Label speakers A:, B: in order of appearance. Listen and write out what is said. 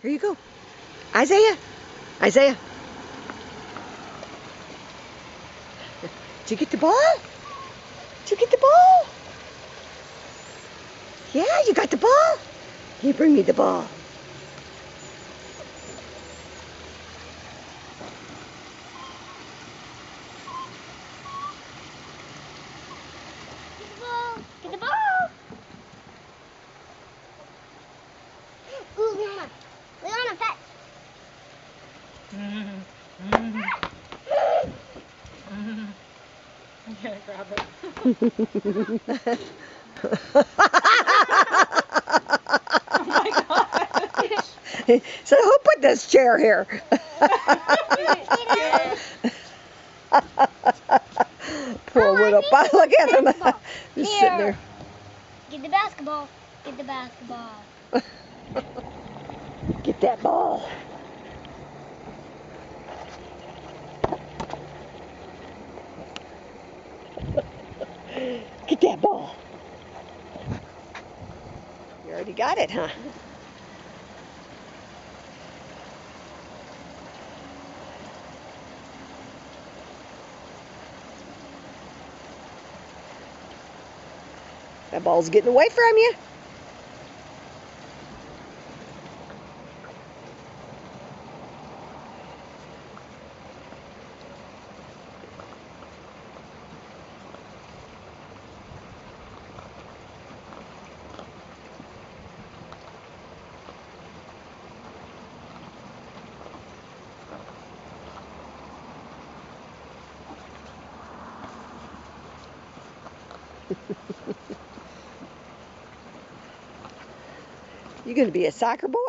A: Here you go. Isaiah. Isaiah. Did you get the ball? Did you get the ball? Yeah, you got the ball? Can you bring me the ball?
B: Get the ball! Ooh, Leona. Leona, fetch.
C: I'm gonna grab it. Oh my gosh.
A: So who put this chair here? Poor little boy. Look at him. Just sitting there.
B: Get the basketball. Get the basketball.
A: Get that ball. Get that ball. You already got it, huh? That ball's getting away from you. You gonna be a soccer boy?